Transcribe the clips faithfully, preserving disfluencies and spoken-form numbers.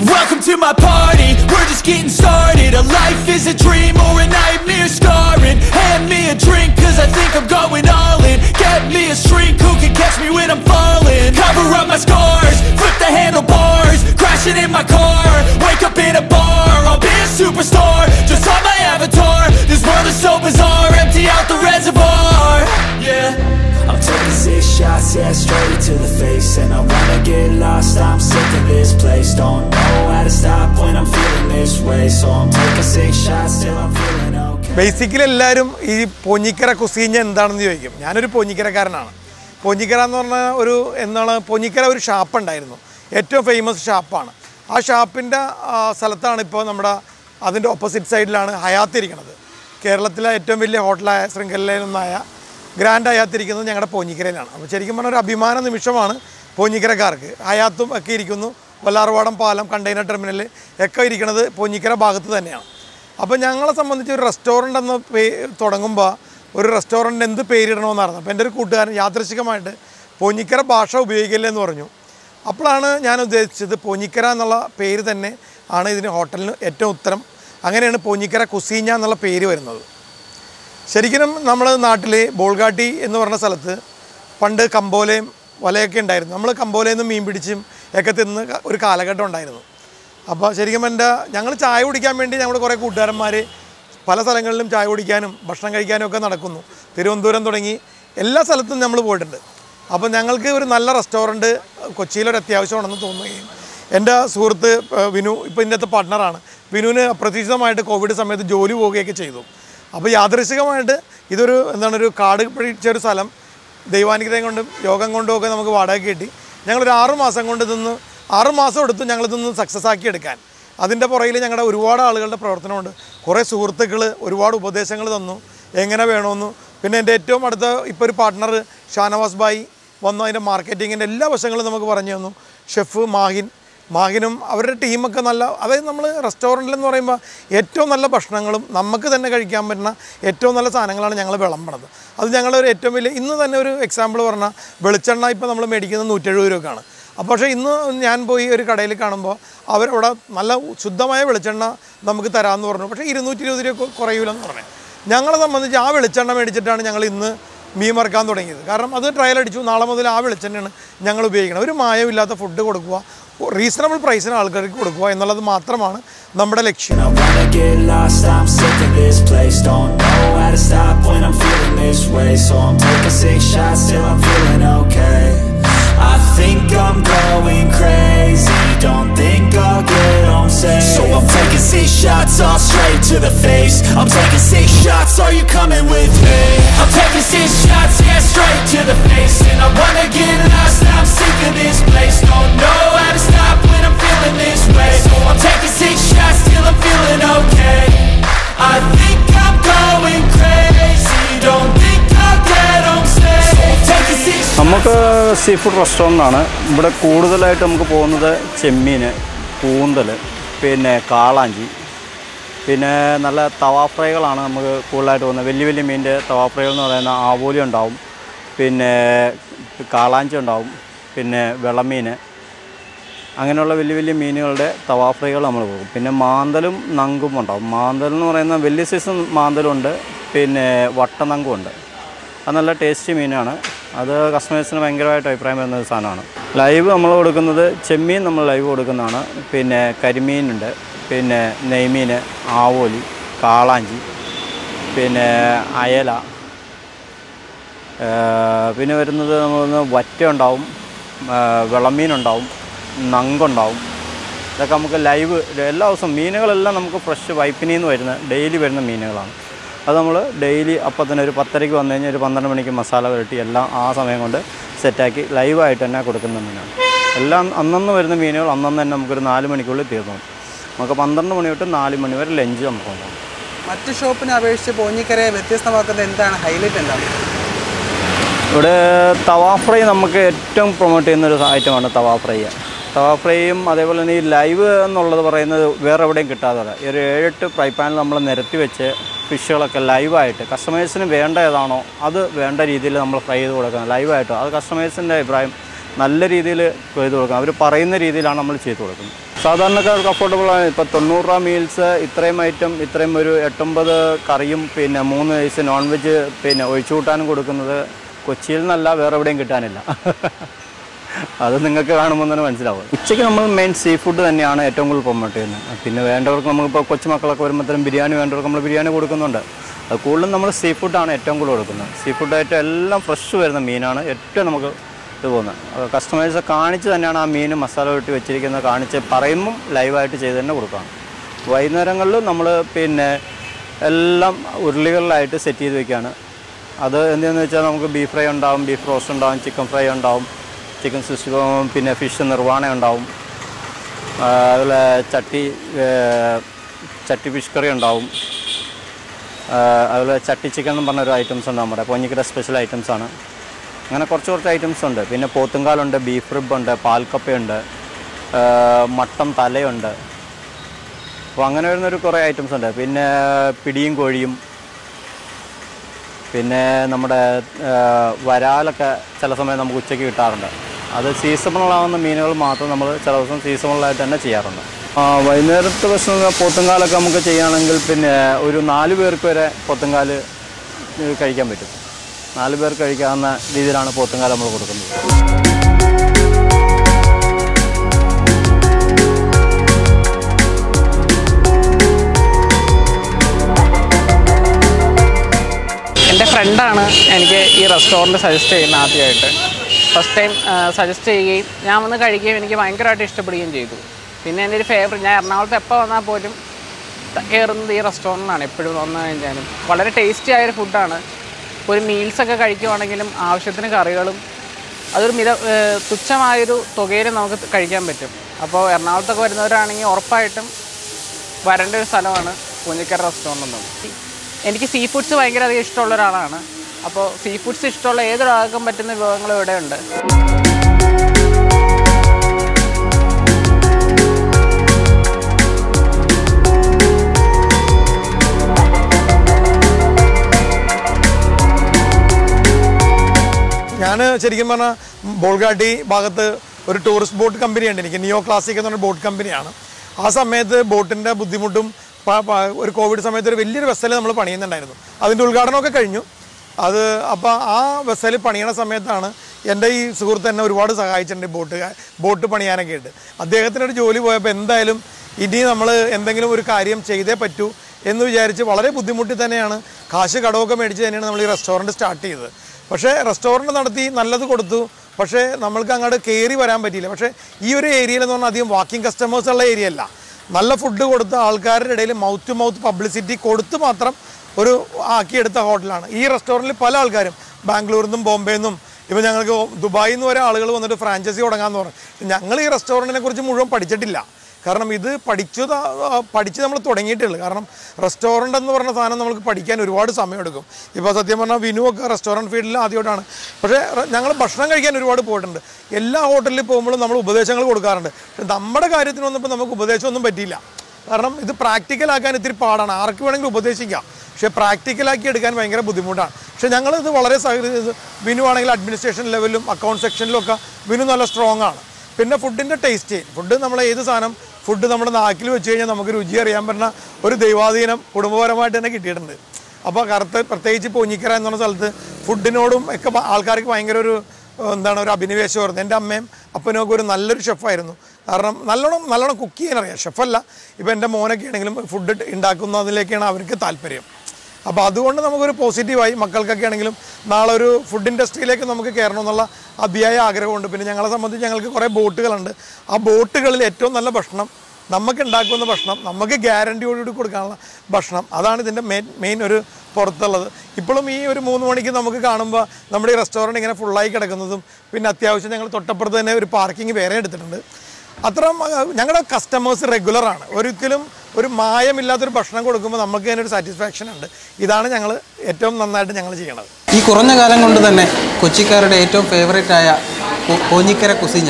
Welcome to my party, we're just getting started. A life is a dream or a nightmare scarring. Hand me a drink cause I think I'm going all in. Get me a shrink who can catch me when I'm falling. Cover up my scars, flip the handlebars. Crashing in my car, wake up in a bar. I'll be a superstar, just on my avatar. This world is so bizarre, empty out the reservoir. Yeah, I'm taking six shots, yeah, straight to the face. And I wanna get lost, I'm sick of this place. Don't know how to stop when I'm feeling this way. So I'm taking six shots till I'm feeling okay. Basically എല്ലാവരും ഈ പോഞ്ഞിക്കര കുസീഞ്ഞ എന്താണെന്ന് ചോദിക്കും. ഞാനൊരു പോഞ്ഞിക്കരക്കാരനാണ്. പോഞ്ഞിക്കര എന്ന് പറഞ്ഞാൽ ഒരു എന്താണ് പോഞ്ഞിക്കര ഒരു ഷാപ്പ് ഉണ്ടായിരുന്നു, ഏറ്റവും ഫേമസ് ഷാപ്പാണ്. ആ ഷാപ്പിൻ്റെ സ്ഥലത്താണ് ഇപ്പോൾ നമ്മുടെ അതിൻ്റെ ഓപ്പോസിറ്റ് സൈഡിലാണ് ഹയാത്ത് ഇരിക്കുന്നത്. കേരളത്തിലെ ഏറ്റവും വലിയ ഹോട്ടലായ ശൃംഖലയിലൊന്നായ ഗ്രാൻഡ് ഹയാത്ത് ഇരിക്കുന്നത് ഞങ്ങളുടെ പോഞ്ഞിക്കരയിലാണ്. അപ്പോൾ ശരിക്കും പറഞ്ഞാൽ ഒരു അഭിമാന നിമിഷമാണ് പോഞ്ഞിക്കരക്കാർക്ക്. ഹയാത്തും ഒക്കെ ഇരിക്കുന്നു, വല്ലാർവാടം പാലം കണ്ടെയ്നർ ടെർമിനൽ ഒക്കെ ഇരിക്കുന്നത് പോഞ്ഞിക്കര ഭാഗത്ത് തന്നെയാണ്. അപ്പോൾ ഞങ്ങളെ സംബന്ധിച്ച് ഒരു റെസ്റ്റോറൻ്റ് എന്ന് പേ തുടങ്ങുമ്പോൾ ഒരു റെസ്റ്റോറൻറ്റ് എന്ത് പേരിടണമെന്നായിരുന്നു. അപ്പോൾ എൻ്റെ ഒരു കൂട്ടുകാരൻ യാദൃശികമായിട്ട് പോഞ്ഞിക്കര ഭാഷ ഉപയോഗിക്കില്ല എന്ന് പറഞ്ഞു. അപ്പോഴാണ് ഞാൻ ഉദ്ദേശിച്ചത് പോഞ്ഞിക്കര എന്നുള്ള പേര് തന്നെ ആണ് ഇതിന് ഹോട്ടലിന് ഏറ്റവും ഉത്തരം. അങ്ങനെയാണ് പോഞ്ഞിക്കര കുസീഞ്ഞ എന്നുള്ള പേര് വരുന്നത്. ശരിക്കും നമ്മുടെ നാട്ടിൽ ബോൾഗാട്ടി എന്ന് പറഞ്ഞ സ്ഥലത്ത് പണ്ട് കമ്പോലയും വലയൊക്കെ ഉണ്ടായിരുന്നു. നമ്മൾ കമ്പോലയിൽ നിന്ന് മീൻ പിടിച്ചും ഒക്കെ തിന്ന് ഒരു കാലഘട്ടം ഉണ്ടായിരുന്നു. അപ്പോൾ ശരിക്കും എൻ്റെ ഞങ്ങൾ ചായ കുടിക്കാൻ വേണ്ടി ഞങ്ങൾ കുറേ കൂട്ടുകാരന്മാർ പല സ്ഥലങ്ങളിലും ചായ കുടിക്കാനും ഭക്ഷണം കഴിക്കാനും ഒക്കെ നടക്കുന്നു. തിരുവനന്തപുരം തുടങ്ങി എല്ലാ സ്ഥലത്തും നമ്മൾ പോയിട്ടുണ്ട്. അപ്പോൾ ഞങ്ങൾക്ക് ഒരു നല്ല റെസ്റ്റോറൻറ്റ് കൊച്ചിയിലൊരു അത്യാവശ്യമാണെന്ന് തോന്നുകയും എൻ്റെ സുഹൃത്ത് വിനു ഇപ്പോൾ ഇതിൻ്റെ പാർട്ട്ണറാണ്. വിനുവിന് അപ്രതീക്ഷിതമായിട്ട് കോവിഡ് സമയത്ത് ജോലി പോവുകയൊക്കെ ചെയ്തു. അപ്പോൾ യാദൃശികമായിട്ട് ഇതൊരു എന്താണ് ഒരു കാട് പിടിച്ച ഒരു സ്ഥലം ദൈവാനുഗ്രഹം കൊണ്ടും യോഗം കൊണ്ടും ഒക്കെ നമുക്ക് വാടക കിട്ടി. ഞങ്ങളൊരു ആറു മാസം കൊണ്ട് ഇതൊന്ന് ആറു മാസം എടുത്തു ഞങ്ങളിതൊന്ന് സക്സസ് ആക്കി എടുക്കാൻ. അതിൻ്റെ പുറകിൽ ഞങ്ങളുടെ ഒരുപാട് ആളുകളുടെ പ്രവർത്തനമുണ്ട്. കുറേ സുഹൃത്തുക്കൾ ഒരുപാട് ഉപദേശങ്ങൾ തന്നു എങ്ങനെ വേണമെന്നു. പിന്നെ എൻ്റെ ഏറ്റവും അടുത്ത ഇപ്പോൾ ഒരു പാർട്ട്ണർ ഷാനവാസ് ബായി വന്നു, അതിൻ്റെ മാർക്കറ്റിങ്ങിൻ്റെ എല്ലാ വശങ്ങളും നമുക്ക് പറഞ്ഞു തന്നു. ഷെഫ് മാഹിൻ മാഹിനും അവരുടെ ടീമൊക്കെ നല്ല, അതായത് നമ്മൾ റെസ്റ്റോറൻറ്റിലെന്ന് പറയുമ്പോൾ ഏറ്റവും നല്ല ഭക്ഷണങ്ങളും നമുക്ക് തന്നെ കഴിക്കാൻ പറ്റുന്ന ഏറ്റവും നല്ല സാധനങ്ങളാണ് ഞങ്ങൾ വിളമ്പണത്. അത് ഞങ്ങളൊരു ഏറ്റവും വലിയ ഇന്ന് തന്നെ ഒരു എക്സാമ്പിൾ പറഞ്ഞാൽ വെളിച്ചെണ്ണ ഇപ്പോൾ നമ്മൾ മേടിക്കുന്നത് നൂറ്റെഴുപത് രൂപക്കാണ്. അപ്പോൾ പക്ഷേ ഇന്ന് ഞാൻ പോയി ഒരു കടയിൽ കാണുമ്പോൾ അവരവിടെ നല്ല ശുദ്ധമായ വെളിച്ചെണ്ണ നമുക്ക് തരാമെന്ന് പറഞ്ഞു. പക്ഷേ ഇരുന്നൂറ്റി ഇരുപത് രൂപ കുറയൂലെന്ന് പറഞ്ഞു. ഞങ്ങളെ സംബന്ധിച്ച് ആ വെളിച്ചെണ്ണ മേടിച്ചിട്ടാണ് ഞങ്ങൾ ഇന്ന് മീൻ വറുക്കാൻ തുടങ്ങിയത്. കാരണം അത് ട്രയൽ അടിച്ചു. നാളെ മുതൽ ആ വെളിച്ചെണ്ണയാണ് ഞങ്ങൾ ഉപയോഗിക്കുന്നത്. ഒരു മായമില്ലാത്ത ഫുഡ് കൊടുക്കുക, റീസണബിൾ പ്രൈസിന് ആൾക്കാർക്ക് കൊടുക്കുക എന്നുള്ളത് മാത്രമാണ് നമ്മുടെ ലക്ഷ്യം. I think I'm going crazy, don't think I'll get home safe. So I'm taking six shots all straight to the face. I'm taking six shots, are you coming with me? I'm taking six shots, yeah, straight to the face. And I wanna get lost, I'm sick of this place. Don't know how to stop when I'm feeling this way. So I'm taking six shots till I'm feeling okay. I think I'm going crazy, don't think I'll get home safe. So I'm taking six shots. നമുക്ക് seafood റെസ്റ്റോറൻ്റാണ്. ഇവിടെ കൂടുതലായിട്ട് നമുക്ക് പോകുന്നത് ചെമ്മീൻ, കൂന്തൽ, പിന്നെ കാളാഞ്ചി, പിന്നെ നല്ല തവാ ഫ്രൈകളാണ് നമുക്ക് കൂടുതലായിട്ട് പോകുന്നത്. വലിയ വലിയ മീനിൻ്റെ തവാ ഫ്രൈകൾ എന്ന് പറയുന്ന ആവോലി ഉണ്ടാവും, പിന്നെ കാളാഞ്ചി ഉണ്ടാവും, പിന്നെ വെളമീൻ, അങ്ങനെയുള്ള വലിയ വലിയ മീനുകളുടെ തവാ ഫ്രൈകൾ നമ്മൾ പോകും. പിന്നെ മാന്തലും നങ്കും ഉണ്ടാവും. മാന്തൽ എന്ന് പറയുന്ന വലിയ സൈസ് മാന്തലുണ്ട്, പിന്നെ വട്ടനങ്കും ഉണ്ട്. അത് നല്ല ടേസ്റ്റി മീനാണ്. അത് കസ്റ്റമേഴ്സിന് ഭയങ്കരമായിട്ട് അഭിപ്രായം വരുന്ന ഒരു സാധനമാണ്. ലൈവ് നമ്മൾ കൊടുക്കുന്നത് ചെമ്മീൻ നമ്മൾ ലൈവ് കൊടുക്കുന്നതാണ്. പിന്നെ കരിമീനുണ്ട്, പിന്നെ നെയ്മീൻ, ആവോലി, കാളാഞ്ചി, പിന്നെ അയല, പിന്നെ വരുന്നത് നമ്മൾ വറ്റ ഉണ്ടാവും, വിളമീനുണ്ടാവും, നങ്കുണ്ടാവും. ഇതൊക്കെ നമുക്ക് ലൈവ് എല്ലാ ദിവസവും മീനുകളെല്ലാം നമുക്ക് ഫ്രഷ് വൈപ്പിനിൽ നിന്ന് വരുന്ന ഡെയിലി വരുന്ന മീനുകളാണ്. അത് നമ്മൾ ഡെയിലി അപ്പം തന്നെ ഒരു പത്തരയ്ക്ക് വന്നു കഴിഞ്ഞാൽ ഒരു പന്ത്രണ്ട് മണിക്ക് മസാല പുരട്ടി എല്ലാം ആ സമയം കൊണ്ട് സെറ്റാക്കി ലൈവായിട്ട് തന്നെ കൊടുക്കുന്ന മീനാണ്. എല്ലാം അന്നന്ന് വരുന്ന മീനുകൾ അന്നന്ന് തന്നെ നമുക്കൊരു നാല് മണിക്കുള്ളിൽ തീർന്നു. നമുക്ക് പന്ത്രണ്ട് മണി തൊട്ട് നാല് മണി വരെ ലഞ്ച് നമുക്ക് ഉണ്ടാകും. മറ്റ് ഷോപ്പിനെ അപേക്ഷിച്ച് പോഞ്ഞിക്കരയെ വ്യത്യസ്തമാക്കുന്നത് എന്താണ്, ഹൈലൈറ്റ് എന്താണ്? ഇവിടെ തവാ ഫ്രൈ നമുക്ക് ഏറ്റവും പ്രൊമോട്ട് ചെയ്യുന്നൊരു ഐറ്റമാണ് തവാ ഫ്രൈ. തവാ ഫ്രൈയും അതേപോലെ തന്നെ ഈ ലൈവ് എന്നുള്ളത് പറയുന്നത് വേറെ എവിടെയും കിട്ടാതെ ഒരു ഏഴെട്ട് ഫ്രൈ പാനിൽ നമ്മൾ നിരത്തി വെച്ച് ഫിഷുകളൊക്കെ ലൈവായിട്ട് കസ്റ്റമേഴ്സിന് വേണ്ട ഏതാണോ അത് വേണ്ട രീതിയിൽ നമ്മൾ ഫ്രൈ ചെയ്ത് കൊടുക്കുന്നത് ലൈവായിട്ടോ. അത് കസ്റ്റമേഴ്സിൻ്റെ അഭിപ്രായം നല്ല രീതിയിൽ ചെയ്ത് കൊടുക്കണം. അവർ പറയുന്ന രീതിയിലാണ് നമ്മൾ ചെയ്ത് കൊടുക്കുന്നത്. സാധാരണക്കാർക്ക് അഫോർഡബിളാണ്. ഇപ്പോൾ തൊണ്ണൂറ് രൂപ മീൽസ് ഇത്രയും ഐറ്റം ഇത്രയും ഒരു എട്ടൊമ്പത് കറിയും പിന്നെ മൂന്ന് വയസ്സ് നോൺ വെജ് പിന്നെ ഒഴിച്ചു കൂട്ടാനും കൊടുക്കുന്നത് കൊച്ചിയിൽ നിന്നല്ല വേറെ എവിടെയും കിട്ടാനില്ല. അത് നിങ്ങൾക്ക് കാണുമ്പോൾ തന്നെ മനസ്സിലാവും. ഉച്ചയ്ക്ക് നമ്മൾ മെയിൻ സീ ഫുഡ് തന്നെയാണ് ഏറ്റവും കൂടുതൽ പ്രൊമോട്ട് ചെയ്യുന്നത്. പിന്നെ വേണ്ടവർക്ക് നമുക്കിപ്പോൾ കൊച്ചുമക്കളൊക്കെ വരുമ്പോഴത്തേനും ബിരിയാണി വേണ്ടവർക്ക് നമ്മൾ ബിരിയാണി കൊടുക്കുന്നുണ്ട്. അത് കൂടുതലും നമ്മൾ സീ ഫുഡാണ് ഏറ്റവും കൂടുതൽ കൊടുക്കുന്നത്. സീ ഫുഡായിട്ട് എല്ലാം ഫ്രഷ് വരുന്ന മീനാണ് ഏറ്റവും നമുക്ക് ഇത് പോകുന്നത്. കസ്റ്റമേഴ്സ് കാണിച്ച് തന്നെയാണ് ആ മീൻ മസാല വെട്ടി വെച്ചിരിക്കുന്നത് കാണിച്ച് പറയുമ്പം ലൈവായിട്ട് ചെയ്ത് തന്നെ കൊടുക്കുകയാണ്. വൈകുന്നേരങ്ങളിൽ നമ്മൾ പിന്നെ എല്ലാം ഉരുളികളിലായിട്ട് സെറ്റ് ചെയ്ത് വയ്ക്കുകയാണ്. അത് എന്താണെന്ന് വെച്ചാൽ നമുക്ക് ബീഫ് ഫ്രൈ ഉണ്ടാവും, ബീഫ് റോസ്റ്റ് ഉണ്ടാവും, ചിക്കൻ ഫ്രൈ ഉണ്ടാവും, ചിക്കൻ സിക്സ്റ്റി പിന്നെ ഫിഷ് നിർവാണ ഉണ്ടാവും, അതുപോലെ ചട്ടി ചട്ടി ഫിഷ് കറി ഉണ്ടാവും, അതുപോലെ ചട്ടി ചിക്കൻ എന്ന് പറഞ്ഞൊരു ഐറ്റംസ് ഉണ്ട് നമ്മുടെ പൊന്നിക്കര സ്പെഷ്യൽ ഐറ്റംസാണ്. അങ്ങനെ കുറച്ച് കുറച്ച് ഐറ്റംസ് ഉണ്ട്. പിന്നെ പോത്തുങ്കാലുണ്ട്, ബീഫ് റിബുണ്ട്, പാൽക്കപ്പയുണ്ട്, മട്ടൻ തലയുണ്ട്. അപ്പോൾ അങ്ങനെ വരുന്നൊരു കുറേ ഐറ്റംസ് ഉണ്ട്. പിന്നെ പിടിയും കോഴിയും, പിന്നെ നമ്മുടെ വരാലൊക്കെ ചില സമയം നമുക്ക് ഉച്ചയ്ക്ക് കിട്ടാറുണ്ട്. അത് സീസണലാവുന്ന മീനുകൾ മാത്രം നമ്മൾ ചില ദിവസം സീസണലായിട്ട് തന്നെ ചെയ്യാറുണ്ട്. വൈകുന്നേരത്തെ ഭക്ഷണം പോത്തുങ്കാലൊക്കെ നമുക്ക് ചെയ്യുകയാണെങ്കിൽ പിന്നെ ഒരു നാല് പേർക്ക് വരെ പോത്തുങ്കാല് കഴിക്കാൻ പറ്റും. നാല് പേർക്ക് കഴിക്കാവുന്ന രീതിയിലാണ് പോത്തുങ്കാല നമ്മൾ കൊടുക്കുന്നത്. എൻ്റെ ഫ്രണ്ടാണ് എനിക്ക് ഈ റെസ്റ്റോറൻറ്റ് സജസ്റ്റ് ചെയ്യുന്നത്. ആദ്യമായിട്ട് ഫസ്റ്റ് ടൈം സജസ്റ്റ് ചെയ്യുകയും ഞാൻ വന്ന് കഴിക്കുകയും എനിക്ക് ഭയങ്കരമായിട്ട് ഇഷ്ടപ്പെടുകയും ചെയ്തു. പിന്നെ എൻ്റെ ഒരു ഫേവറേറ്റ്, ഞാൻ എറണാകുളത്ത് എപ്പോൾ വന്നാൽ പോലും കയറുന്നത് ഈ റെസ്റ്റോറൻറ്റിലാണ്. എപ്പോഴും വന്നു കഴിഞ്ഞാലും വളരെ ടേസ്റ്റി ആയൊരു ഫുഡാണ്. ഒരു മീൽസൊക്കെ കഴിക്കുവാണെങ്കിലും ആവശ്യത്തിന് കറികളും അതൊരു മിത തുച്ഛമായൊരു തുകയിൽ നമുക്ക് കഴിക്കാൻ പറ്റും. അപ്പോൾ എറണാകുളത്തൊക്കെ വരുന്നവരാണെങ്കിൽ ഉറപ്പായിട്ടും വരേണ്ട ഒരു സ്ഥലമാണ് പൂഞ്ഞിക്കര റെസ്റ്റോറൻറ്റ് എന്നത്. എനിക്ക് സീ ഫുഡ്സ് ഭയങ്കര അധികം ഇഷ്ടമുള്ള ഒരാളാണ്. അപ്പോൾ സീ ഫുഡ്സ് ഇഷ്ടമുള്ള ഏതൊരാൾക്കും പറ്റുന്ന വിഭവങ്ങളും ഇവിടെ ഉണ്ട്. ഞാൻ ശരിക്കും പറഞ്ഞാൽ ബോൾഗാട്ടി ഭാഗത്ത് ഒരു ടൂറിസ്റ്റ് ബോട്ട് കമ്പനിയുണ്ട് എനിക്ക്, നിയോ ക്ലാസിക് എന്ന് പറഞ്ഞ ബോട്ട് കമ്പനിയാണ്. ആ സമയത്ത് ബോട്ടിൻ്റെ ബുദ്ധിമുട്ടും ഒരു കോവിഡ് സമയത്ത് ഒരു വലിയൊരു വെസൽ നമ്മൾ പണിയുന്നുണ്ടായിരുന്നു. അതിൻ്റെ ഉദ്ഘാടനമൊക്കെ കഴിഞ്ഞു. അത് അപ്പോൾ ആ വെസൽ പണിയണ സമയത്താണ് എൻ്റെ ഈ സുഹൃത്ത് എന്നെ ഒരുപാട് സഹായിച്ചിട്ടുണ്ട് ബോട്ട് ബോട്ട് പണിയാനൊക്കെ ആയിട്ട്. അദ്ദേഹത്തിനൊരു ജോലി പോയപ്പോൾ എന്തായാലും ഇനി നമ്മൾ എന്തെങ്കിലും ഒരു കാര്യം ചെയ്തേ പറ്റൂ എന്ന് വിചാരിച്ച് വളരെ ബുദ്ധിമുട്ടി തന്നെയാണ് കാശ് കടമൊക്കെ മേടിച്ച് തന്നെയാണ് നമ്മൾ ഈ റെസ്റ്റോറൻറ്റ് സ്റ്റാർട്ട് ചെയ്തത്. പക്ഷേ റെസ്റ്റോറൻറ്റ് നടത്തി നല്ലത് കൊടുത്തു, പക്ഷേ നമ്മൾക്ക് അങ്ങോട്ട് കയറി വരാൻ പറ്റിയില്ല. പക്ഷേ ഈ ഒരു ഏരിയയിലെന്ന് പറഞ്ഞാൽ അധികം വാക്കിംഗ് കസ്റ്റമേഴ്സ് ഉള്ള ഏരിയ അല്ല. നല്ല ഫുഡ് കൊടുത്ത് ആൾക്കാരുടെ ഇടയിൽ മൗത്ത് ടു മൗത്ത് പബ്ലിസിറ്റി കൊടുത്ത് മാത്രം ഒരു ആക്കിയെടുത്ത ഹോട്ടലാണ് ഈ റെസ്റ്റോറൻറ്റിൽ. പല ആൾക്കാരും ബാംഗ്ലൂരിൽ നിന്നും ബോംബെയിൽ നിന്നും ഇപ്പോൾ ഞങ്ങൾക്ക് ദുബായിൽ നിന്ന് വരെ ആളുകൾ വന്നിട്ട് ഫ്രാഞ്ചൈസി തുടങ്ങാമെന്ന് പറഞ്ഞു. ഞങ്ങൾ ഈ റെസ്റ്റോറൻറ്റിനെ കുറിച്ച് മുഴുവൻ പഠിച്ചിട്ടില്ല. കാരണം ഇത് പഠിച്ചു പഠിച്ച് നമ്മൾ തുടങ്ങിയിട്ടുള്ളൂ. കാരണം റെസ്റ്റോറൻ്റ് എന്ന് പറഞ്ഞ സാധനം നമുക്ക് പഠിക്കാൻ ഒരുപാട് സമയമെടുക്കും. ഇപ്പോൾ സത്യം പറഞ്ഞാൽ വിനുവൊക്കെ റെസ്റ്റോറൻറ്റ് ഫീൽഡിൽ ആദ്യമായിട്ടാണ്. പക്ഷേ ഞങ്ങൾ ഭക്ഷണം കഴിക്കാൻ ഒരുപാട് പോയിട്ടുണ്ട്. എല്ലാ ഹോട്ടലിൽ പോകുമ്പോഴും നമ്മൾ ഉപദേശങ്ങൾ കൊടുക്കാറുണ്ട്. പക്ഷേ നമ്മുടെ കാര്യത്തിന് വന്നപ്പോൾ നമുക്ക് ഉപദേശമൊന്നും പറ്റിയില്ല. കാരണം ഇത് പ്രാക്ടിക്കലാക്കാൻ ഇത്തിരി പാടാണ്. ആർക്ക് വേണമെങ്കിലും ഉപദേശിക്കാം, പക്ഷേ പ്രാക്ടിക്കലാക്കി എടുക്കാൻ ഭയങ്കര ബുദ്ധിമുട്ടാണ്. പക്ഷേ ഞങ്ങളിത് വളരെ വിനു ആണെങ്കിൽ അഡ്മിനിസ്ട്രേഷൻ ലെവലിലും അക്കൗണ്ട് സെക്ഷനിലും ഒക്കെ വിനു നല്ല സ്ട്രോങ് ആണ്. പിന്നെ ഫുഡിൻ്റെ ടേസ്റ്റ്, ഫുഡ് നമ്മൾ ഏത് സാധനം ഫുഡ് നമ്മുടെ നാക്കിൽ വെച്ച് കഴിഞ്ഞാൽ നമുക്ക് രുചി അറിയാൻ പറ്റുന്ന ഒരു ദൈവാധീനം കുടുംബപരമായിട്ട് തന്നെ കിട്ടിയിട്ടുണ്ട്. അപ്പോൾ കറുത്ത് പ്രത്യേകിച്ച് പൂഞ്ഞിക്കര എന്ന് പറഞ്ഞ സ്ഥലത്ത് ഫുഡിനോടും ഒക്കെ ആൾക്കാർക്ക് ഭയങ്കര ഒരു എന്താണ് ഒരു അഭിനിവേശമായിരുന്നു. എൻ്റെ അമ്മയും അപ്പനൊക്കെ ഒരു നല്ലൊരു ഷെഫായിരുന്നു. കാരണം നല്ലോണം നല്ലോണം കുക്ക് ചെയ്യാനറിയാം. ഷെഫല്ല, ഇപ്പോൾ എൻ്റെ മോനൊക്കെ ആണെങ്കിലും ഫുഡ് ഉണ്ടാക്കുന്നതിലേക്കാണ് അവർക്ക് താല്പര്യം. അപ്പോൾ അതുകൊണ്ട് നമുക്കൊരു പോസിറ്റീവായി മക്കൾക്കൊക്കെ ആണെങ്കിലും നാളെ ഒരു ഫുഡ് ഇൻഡസ്ട്രിയിലേക്ക് നമുക്ക് കയറണമെന്നുള്ള അതിയായ ആഗ്രഹമുണ്ട്. പിന്നെ ഞങ്ങളെ സംബന്ധിച്ച് ഞങ്ങൾക്ക് കുറേ ബോട്ടുകളുണ്ട്. ആ ബോട്ടുകളിൽ ഏറ്റവും നല്ല ഭക്ഷണം നമുക്ക് ഉണ്ടാക്കുന്ന ഭക്ഷണം, നമുക്ക് ഗ്യാരണ്ടിയോടുകൂടി കൊടുക്കാനുള്ള ഭക്ഷണം, അതാണ് ഇതിൻ്റെ മെയിൻ മെയിൻ ഒരു പുറത്തുള്ളത്. ഇപ്പോഴും ഈ ഒരു മൂന്ന് മണിക്ക് നമുക്ക് കാണുമ്പോൾ നമ്മുടെ ഈ റെസ്റ്റോറൻറ്റ് ഇങ്ങനെ ഫുള്ളായി കിടക്കുന്നതും പിന്നെ അത്യാവശ്യം ഞങ്ങൾ തൊട്ടപ്പുറത്ത് തന്നെ ഒരു പാർക്കിംഗ് വേറെ എടുത്തിട്ടുണ്ട്. അത്ര ഞങ്ങളുടെ കസ്റ്റമേഴ്സ് റെഗുലറാണ്. ഒരിക്കലും ഒരു മായമില്ലാത്തൊരു ഭക്ഷണം കൊടുക്കുമ്പോൾ നമുക്ക് അതിനൊരു സാറ്റിസ്ഫാക്ഷൻ ഉണ്ട്. ഇതാണ് ഞങ്ങൾ ഏറ്റവും നന്നായിട്ട് ഞങ്ങൾ ചെയ്യണത്. ഈ കുറഞ്ഞ കാലം കൊണ്ട് തന്നെ കൊച്ചിക്കാരുടെ ഏറ്റവും ഫേവറേറ്റായ പൂഞ്ഞിക്കര കുസിഞ്ഞ,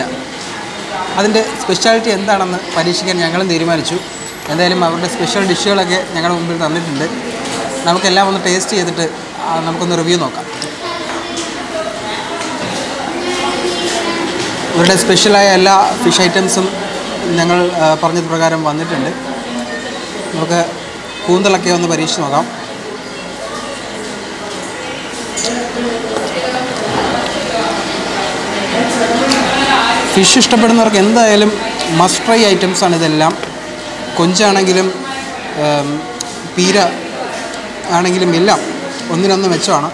അതിൻ്റെ സ്പെഷ്യാലിറ്റി എന്താണെന്ന് പരീക്ഷിക്കാൻ ഞങ്ങളും തീരുമാനിച്ചു. എന്തായാലും അവരുടെ സ്പെഷ്യൽ ഡിഷുകളൊക്കെ ഞങ്ങളുടെ മുമ്പിൽ തന്നിട്ടുണ്ട്. നമുക്കെല്ലാം ഒന്ന് ടേസ്റ്റ് ചെയ്തിട്ട് നമുക്കൊന്ന് റിവ്യൂ നോക്കാം. ഇവരുടെ സ്പെഷ്യലായ എല്ലാ ഫിഷ് ഐറ്റംസും ഞങ്ങൾ പറഞ്ഞത് പ്രകാരം വന്നിട്ടുണ്ട്. നമുക്ക് കൂന്തലൊക്കെ ഒന്ന് പരീക്ഷിച്ച് നോക്കാം. ഫിഷ് ഇഷ്ടപ്പെടുന്നവർക്ക് എന്തായാലും മസ്റ്റ് ട്രൈ ഐറ്റംസാണ് ഇതെല്ലാം. കൊഞ്ചാണെങ്കിലും പീര ആണെങ്കിലും എല്ലാം ഒന്നിനൊന്ന് മെച്ചമാണ്.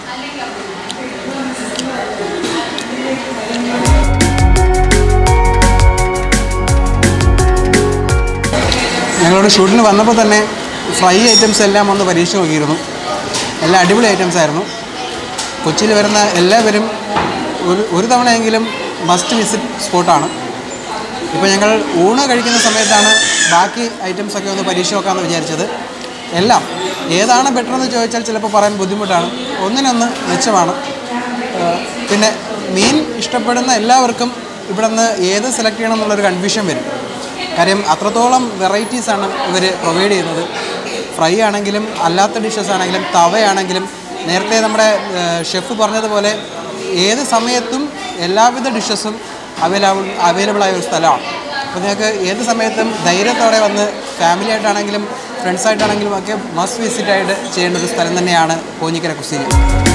ഞങ്ങളുടെ ഷൂട്ടിന് വന്നപ്പോൾ തന്നെ ഫ്രൈ ഐറ്റംസ് എല്ലാം ഒന്ന് പരീക്ഷിച്ച് നോക്കിയിരുന്നു. എല്ലാം അടിപൊളി ഐറ്റംസ് ആയിരുന്നു. കൊച്ചിയിൽ വരുന്ന എല്ലാവരും ഒരു ഒരു തവണയെങ്കിലും മസ്റ്റ് വിസിറ്റ് സ്പോട്ടാണ്. ഇപ്പോൾ ഞങ്ങൾ ഊണ് കഴിക്കുന്ന സമയത്താണ് ബാക്കി ഐറ്റംസൊക്കെ ഒന്ന് പരീക്ഷിച്ച് നോക്കാമെന്ന് വിചാരിച്ചത്. എല്ലാം ഏതാണ് ബെറ്റർ എന്ന് ചോദിച്ചാൽ ചിലപ്പോൾ പറയാൻ ബുദ്ധിമുട്ടാണ്. ഒന്നിനൊന്ന് മെച്ചമാണ്. പിന്നെ മീൻ ഇഷ്ടപ്പെടുന്ന എല്ലാവർക്കും ഇവിടെ നിന്ന് ഏത് സെലക്ട് ചെയ്യണം എന്നുള്ളൊരു കൺഫ്യൂഷൻ വരും. കാര്യം അത്രത്തോളം വെറൈറ്റീസാണ് ഇവർ പ്രൊവൈഡ് ചെയ്യുന്നത്. ഫ്രൈ ആണെങ്കിലും അല്ലാത്ത ഡിഷസ് ആണെങ്കിലും തവയാണെങ്കിലും നേരത്തെ നമ്മുടെ ഷെഫ് പറഞ്ഞതുപോലെ ഏത് സമയത്തും എല്ലാവിധ ഡിഷസും അവൈലബിൾ അവൈലബിളായ ഒരു സ്ഥലമാണ്. അപ്പോൾ നിങ്ങൾക്ക് ഏത് സമയത്തും ധൈര്യത്തോടെ വന്ന് ഫാമിലി ആയിട്ടാണെങ്കിലും ഫ്രണ്ട്സായിട്ടാണെങ്കിലും ഒക്കെ മസ്റ്റ് വിസിറ്റായിട്ട് ചെയ്യേണ്ട ഒരു സ്ഥലം തന്നെയാണ് പോഞ്ഞിക്കര കുസീന.